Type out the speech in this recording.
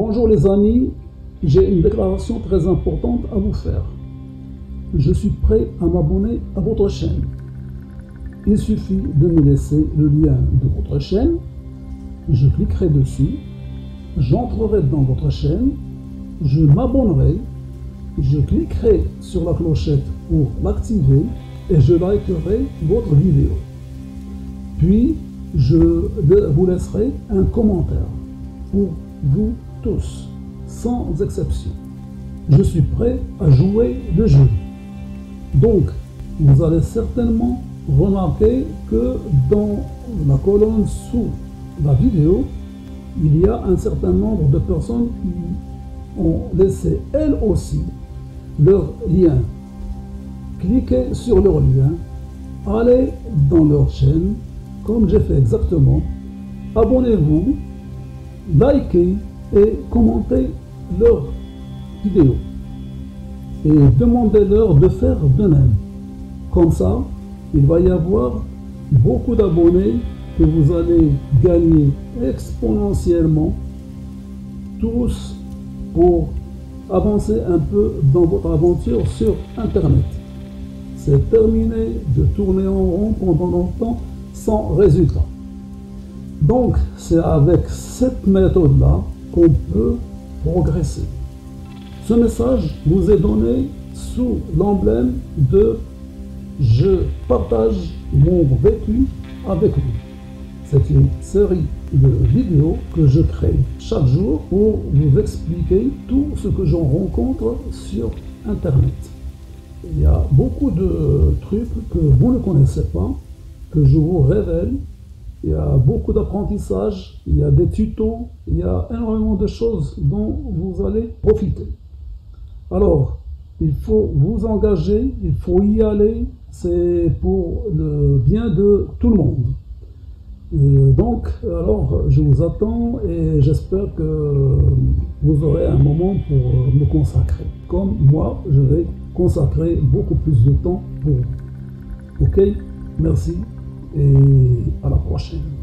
Bonjour les amis, j'ai une déclaration très importante à vous faire. Je suis prêt à m'abonner à votre chaîne. Il suffit de me laisser le lien de votre chaîne, je cliquerai dessus, j'entrerai dans votre chaîne, je m'abonnerai, je cliquerai sur la clochette pour l'activer et je likerai votre vidéo. Puis, je vous laisserai un commentaire pour vous tous, sans exception. Je suis prêt à jouer le jeu. Donc, vous allez certainement remarquer que dans la colonne sous la vidéo, il y a un certain nombre de personnes qui ont laissé elles aussi leur lien. Cliquez sur leur lien, allez dans leur chaîne, comme j'ai fait exactement, abonnez-vous, likez et commentez leur vidéo. Et demandez-leur de faire de même. Comme ça, il va y avoir beaucoup d'abonnés que vous allez gagner exponentiellement, tous pour avancer un peu dans votre aventure sur Internet. C'est terminé de tourner en rond pendant longtemps sans résultat. Donc, c'est avec cette méthode-là qu'on peut progresser. Ce message vous est donné sous l'emblème de « Je partage mon vécu avec vous ». C'est une série de vidéos que je crée chaque jour pour vous expliquer tout ce que j'en rencontre sur Internet. Il y a beaucoup de trucs que vous ne connaissez pas, que je vous révèle. Il y a beaucoup d'apprentissage, il y a des tutos, il y a énormément de choses dont vous allez profiter. Alors, il faut vous engager, il faut y aller, c'est pour le bien de tout le monde. Donc, alors, je vous attends et j'espère que vous aurez un moment pour me consacrer. Comme moi, je vais consacrer beaucoup plus de temps pour vous. Ok? Merci et à la prochaine.